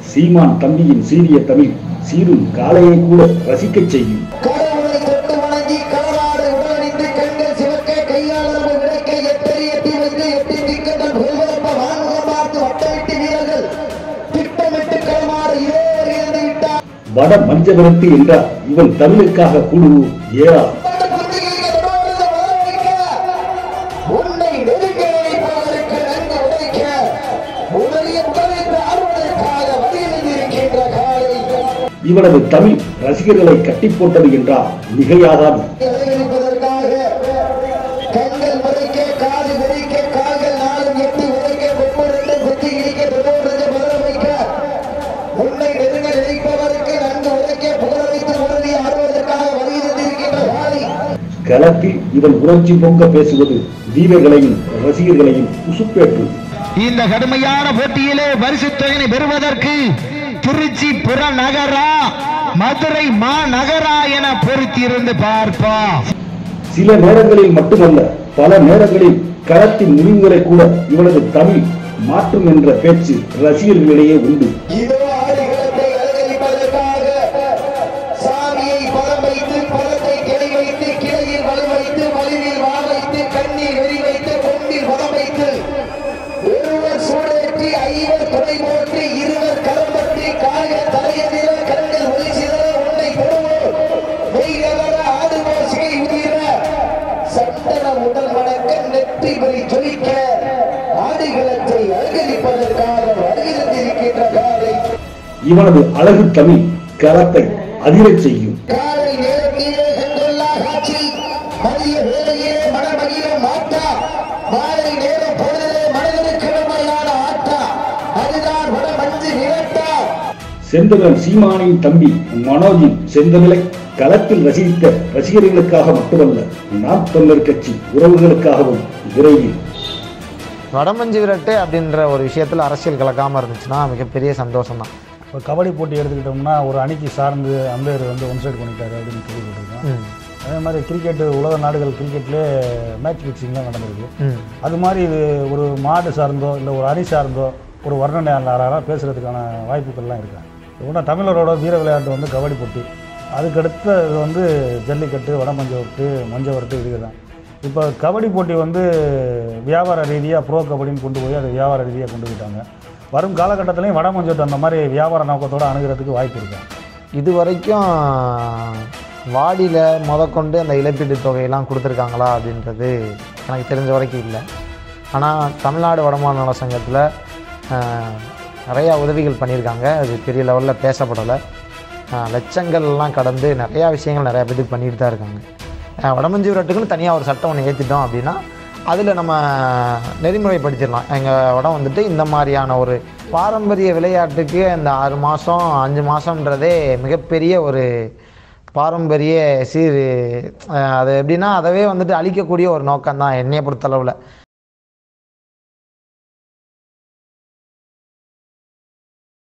சீமான் தம்பியின் சீரிய தமிழ் சீரும் காளையை கூட ரசிக்கச் செய்யும். வட மஞ்சவரத்து என்றால் இவன் தமிழுக்காக குழுவும் ஏறா. இவனது தமிழ் ரசிகர்களை கட்டி போட்டது என்றால் மிகையாகாது. களத்தில் இவன் உணர்ச்சி பொங்க பேசுவது வீரர்களையும் ரசிகர்களையும் உசுப்பேற்று. இந்த கடுமையான போட்டியிலே பரிசு தொகையை பெறுவதற்கு திருச்சி புறநகரா மதுரை மாநகரா என பொறுத்திருந்து பார்ப்போம். சில நேரங்களில் மட்டுமல்ல, பல நேரங்களில் களத்தின் முடிவுகளை கூட இவனது தமிழ் மாற்றும் என்ற பேச்சு ரசிகர்களிடையே உண்டு. இவனது அழகு தமிழ் களத்தை அதிரச் செய்யும். செந்தமிழன் சீமானின் தம்பி மனோஜின் செந்தமிழை களத்தில் ரசித்த ரசிகர்களுக்காக மட்டுமல்ல, நாம் தமிழர் கட்சி உறவுகளுக்காகவும் விரைவில். வடமஞ்சு விரட்டு அப்படின்ற ஒரு விஷயத்தில் அரசியல் கலக்காமல் இருந்துச்சுன்னா மிகப்பெரிய சந்தோஷம் தான். இப்போ கபடி போட்டி எடுத்துக்கிட்டோம்னா ஒரு அணிக்கு சார்ந்து அம்பையர் ஒன் சைடு பண்ணிட்டாரு அப்படின்னு கேள்விப்பட்டிருக்கோம். அதே மாதிரி கிரிக்கெட்டு உலக நாடுகள் கிரிக்கெட்லேயே மேட்ச் ஃபிக்ஸிங்லாம் நடந்திருக்கு. அது மாதிரி இது ஒரு மாடு சார்ந்தோ இல்லை ஒரு அணி சார்ந்தோ ஒரு வர்ணனையாளராக பேசுகிறதுக்கான வாய்ப்புகள்லாம் இருக்கா? இப்போ தமிழரோட வீர விளையாட்டு கபடி போட்டி, அதுக்கடுத்த இது ஜல்லிக்கட்டு, வடமஞ்சவரட்டு, மஞ்சவரட்டு இதுக்கு தான். இப்போ கபடி போட்டி வியாபார ரீதியாக ப்ரோ கபடின்னு கொண்டு போய் அதை வியாபார ரீதியாக கொண்டு போயிட்டாங்க. வரும் காலகட்டத்திலையும் வடமஞ்சவரட்டு அந்த மாதிரி வியாபார நோக்கத்தோடு அணுகிறதுக்கு வாய்ப்பு இருக்கு. இது வரைக்கும் வாடியில் முதற்கொண்டு அந்த இழப்பீட்டு தொகையெல்லாம் கொடுத்துருக்காங்களா அப்படின்றது எனக்கு தெரிஞ்ச வரைக்கும் இல்லை. ஆனால் தமிழ்நாடு வடமாநில நல சங்கத்தில் நிறையா உதவிகள் பண்ணியிருக்காங்க. அது பெரிய லெவலில் பேசப்படலை. லட்சங்கள்லாம் கடந்து நிறையா விஷயங்கள் நிறையா பேருக்கு பண்ணிட்டு தான் இருக்காங்க. வடமஞ்சு விரட்டுக்குன்னு தனியாக ஒரு சட்டம் ஒன்று ஏற்றிட்டோம் அப்படின்னா அதில் நம்ம நெறிமுறைப்படுத்திடலாம். எங்கள் வடம் இந்த மாதிரியான ஒரு பாரம்பரிய விளையாட்டுக்கு இந்த 6 மாதம் 5 மாதம்ன்றதே மிகப்பெரிய ஒரு பாரம்பரிய அது எப்படின்னா அதவே அழிக்கக்கூடிய ஒரு நோக்கம் தான் என்னையை பொறுத்தளவில்.